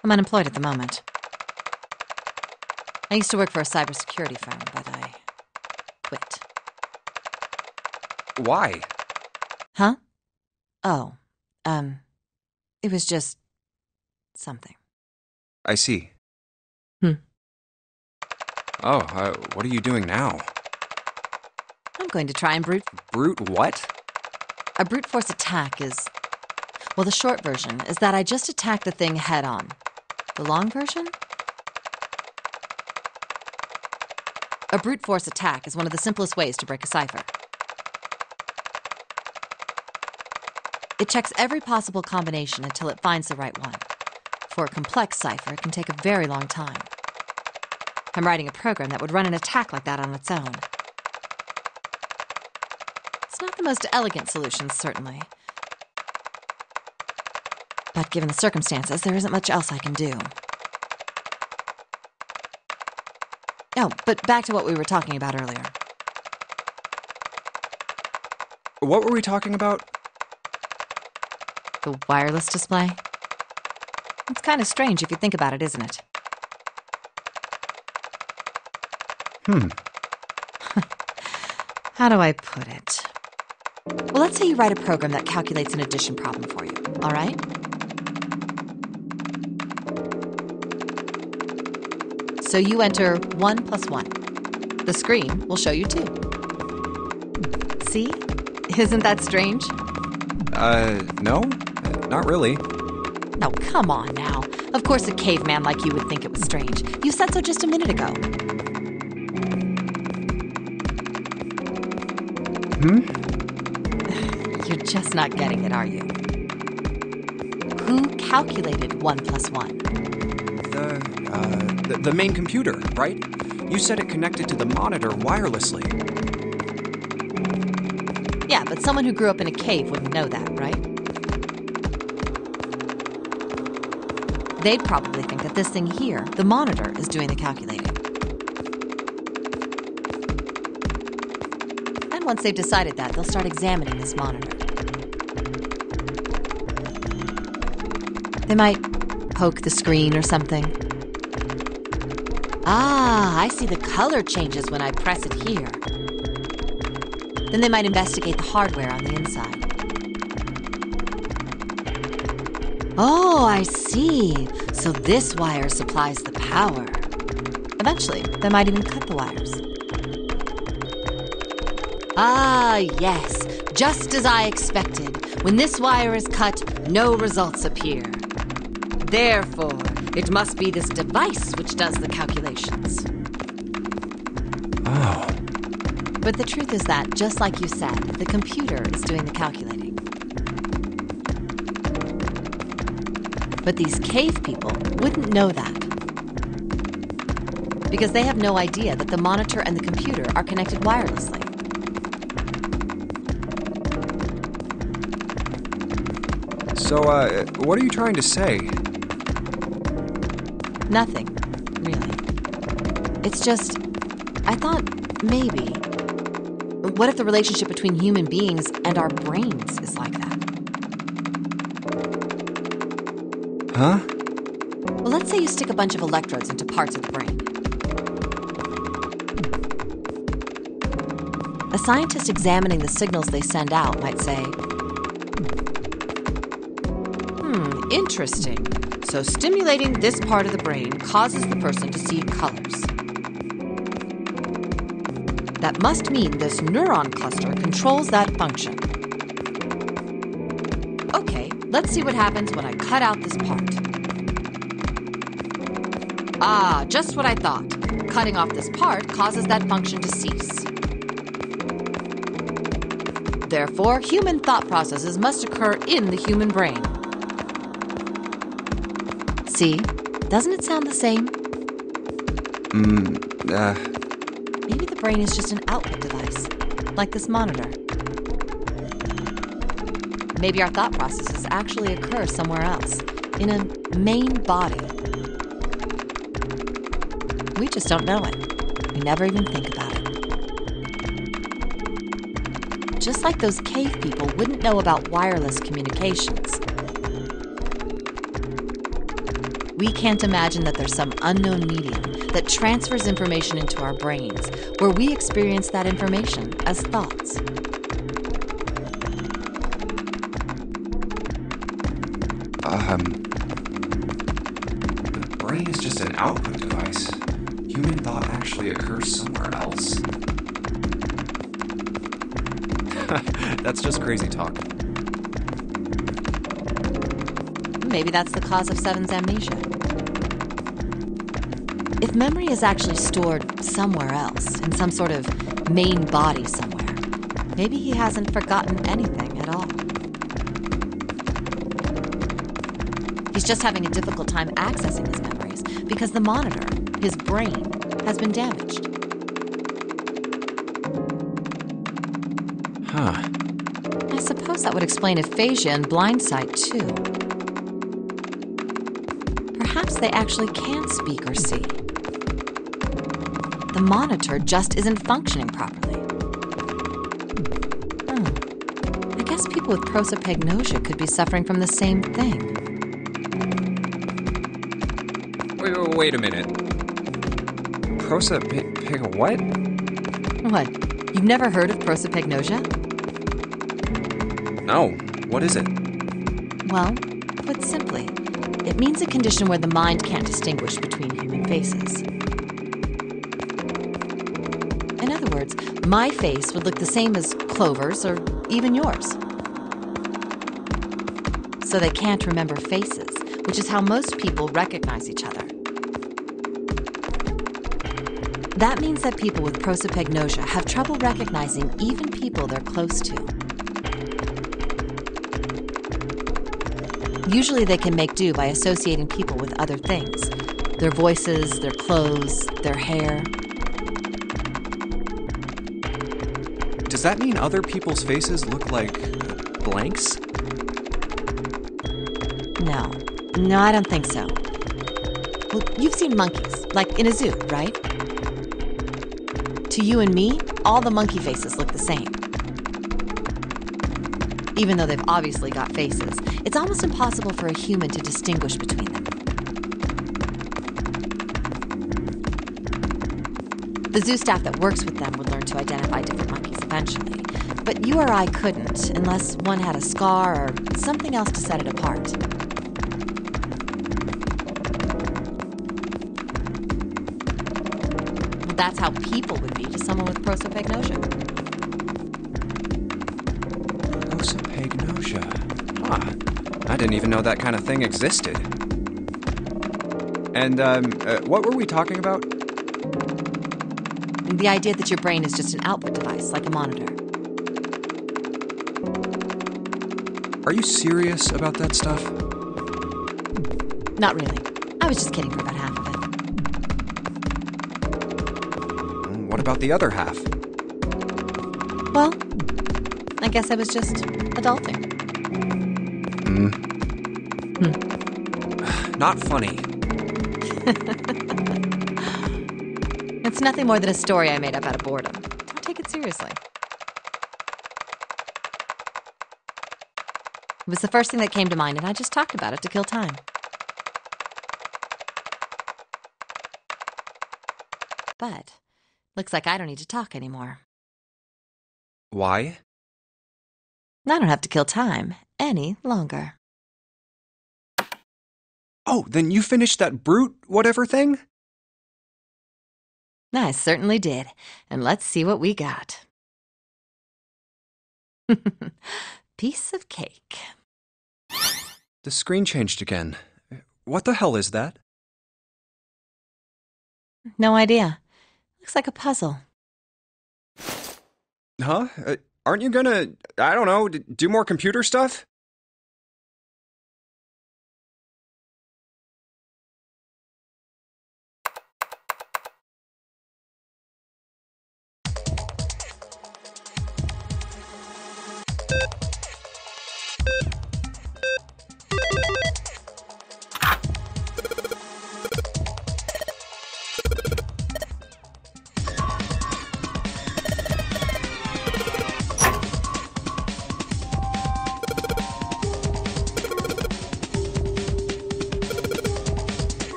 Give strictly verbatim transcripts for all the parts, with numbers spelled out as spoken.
I'm unemployed at the moment. I used to work for a cybersecurity firm, but I quit. Why? Huh? Oh, um, it was just something. I see. Hmm. Oh, uh, what are you doing now? I'm going to try and brute... Brute what? A brute force attack is... Well, the short version is that I just attacked the thing head on. The long version? A brute force attack is one of the simplest ways to break a cipher. It checks every possible combination until it finds the right one. For a complex cipher, it can take a very long time. I'm writing a program that would run an attack like that on its own. It's not the most elegant solution, certainly. But given the circumstances, there isn't much else I can do. Oh, but back to what we were talking about earlier. What were we talking about? The wireless display? It's kind of strange if you think about it, isn't it? Hmm. How do I put it? Well, let's say you write a program that calculates an addition problem for you, all right? So you enter one plus one. The screen will show you two. See? Isn't that strange? Uh, no? Not really. No, come on now. Of course a caveman like you would think it was strange. You said so just a minute ago. Hmm? You're just not getting it, are you? Who calculated one plus one? The, uh, the, the main computer, right? You said it connected to the monitor wirelessly. Yeah, but someone who grew up in a cave wouldn't know that, right? They'd probably think that this thing here, the monitor, is doing the calculating. And once they've decided that, they'll start examining this monitor. They might poke the screen or something. Ah, I see the color changes when I press it here. Then they might investigate the hardware on the inside. Oh, I see. So this wire supplies the power. Eventually, they might even cut the wires. Ah, yes. Just as I expected. When this wire is cut, no results appear. Therefore, it must be this device which does the calculations. Oh. But the truth is that, just like you said, the computer is doing the calculating. But these cave people wouldn't know that. Because they have no idea that the monitor and the computer are connected wirelessly. So, uh, what are you trying to say? Nothing, really. It's just, I thought maybe. What if the relationship between human beings and our brains is like that? Huh? Well, let's say you stick a bunch of electrodes into parts of the brain. A scientist examining the signals they send out might say, Hmm, interesting. So stimulating this part of the brain causes the person to see colors. That must mean this neuron cluster controls that function. Okay, let's see what happens when I cut out this part. Ah, just what I thought. Cutting off this part causes that function to cease. Therefore, human thought processes must occur in the human brain. See? Doesn't it sound the same? Hmm, uh... Maybe the brain is just an output device, like this monitor. Maybe our thought processes actually occur somewhere else, in a main body. We just don't know it. We never even think about it. Just like those cave people wouldn't know about wireless communications. we can't imagine that there's some unknown medium that transfers information into our brains, where we experience that information as thoughts. Um... The brain is just an output device. Human thought actually occurs somewhere else. That's just crazy talk. Maybe that's the cause of Seven's amnesia. If memory is actually stored somewhere else, in some sort of main body somewhere, maybe he hasn't forgotten anything at all. He's just having a difficult time accessing his memories because the monitor, his brain, has been damaged. Huh. I suppose that would explain aphasia and blindsight, too. Perhaps they actually can speak or see. The monitor just isn't functioning properly. Hmm. I guess people with prosopagnosia could be suffering from the same thing. Wait, wait, wait a minute. Prosopag... what? What? You've never heard of prosopagnosia? No. What is it? Well, put simply, it means a condition where the mind can't distinguish between human faces. In other words, my face would look the same as Clover's or even yours. So they can't remember faces, which is how most people recognize each other. That means that people with prosopagnosia have trouble recognizing even people they're close to. Usually they can make do by associating people with other things. Their voices, their clothes, their hair. Does that mean other people's faces look like blanks? No. No, I don't think so. Well, you've seen monkeys, like in a zoo, right? To you and me, all the monkey faces look the same. Even though they've obviously got faces, it's almost impossible for a human to distinguish between them. The zoo staff that works with them would learn to identify different monkeys eventually, but you or I couldn't unless one had a scar or something else to set it apart. Well, that's how people would be to someone with prosopagnosia. Prosopagnosia. Huh. I didn't even know that kind of thing existed. And, um, uh, what were we talking about? The idea that your brain is just an output device, like a monitor. Are you serious about that stuff? Not really. I was just kidding for about half of it. What about the other half? Well, I guess I was just adulting. Hmm. Hmm. Not funny. It's nothing more than a story I made up out of boredom. Don't take it seriously. It was the first thing that came to mind, and I just talked about it to kill time. But looks like I don't need to talk anymore. Why? I don't have to kill time any longer. Oh, then you finished that brute whatever thing? I certainly did. And let's see what we got. Piece of cake. The screen changed again. What the hell is that? No idea. Looks like a puzzle. Huh? Uh, aren't you gonna, I don't know, d- do more computer stuff?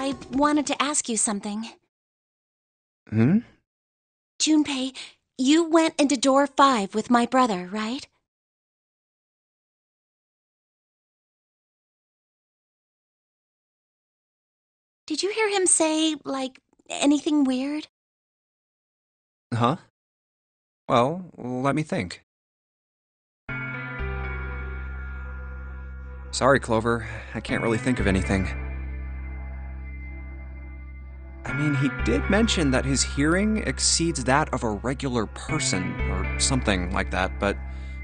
I wanted to ask you something. Hmm? Junpei, you went into door five with my brother, right? Did you hear him say, like, anything weird? Huh? Well, let me think. Sorry, Clover. I can't really think of anything. I mean, he did mention that his hearing exceeds that of a regular person, or something like that, but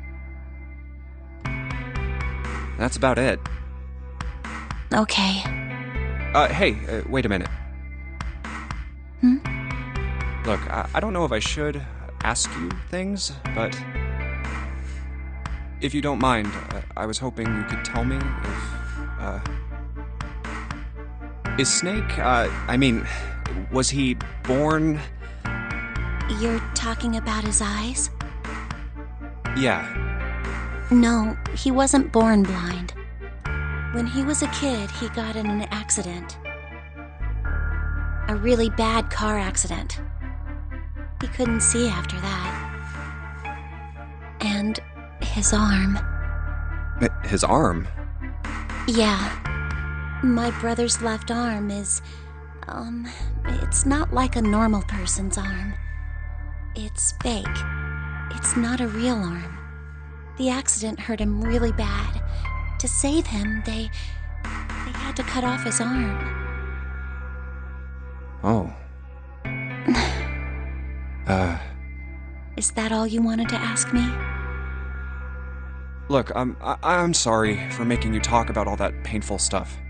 that's about it. Okay. Uh, hey, uh, wait a minute. Hmm? Look, I, I don't know if I should ask you things, but if you don't mind, uh, I was hoping you could tell me if, uh... Is Snake, uh, I mean, was he born... You're talking about his eyes? Yeah. No, he wasn't born blind. When he was a kid, he got in an accident. A really bad car accident. He couldn't see after that. And his arm. His arm? Yeah. My brother's left arm is, um, it's not like a normal person's arm. It's fake. It's not a real arm. The accident hurt him really bad. To save him, they, they had to cut off his arm. Oh. uh... Is that all you wanted to ask me? Look, I'm, I I'm sorry for making you talk about all that painful stuff.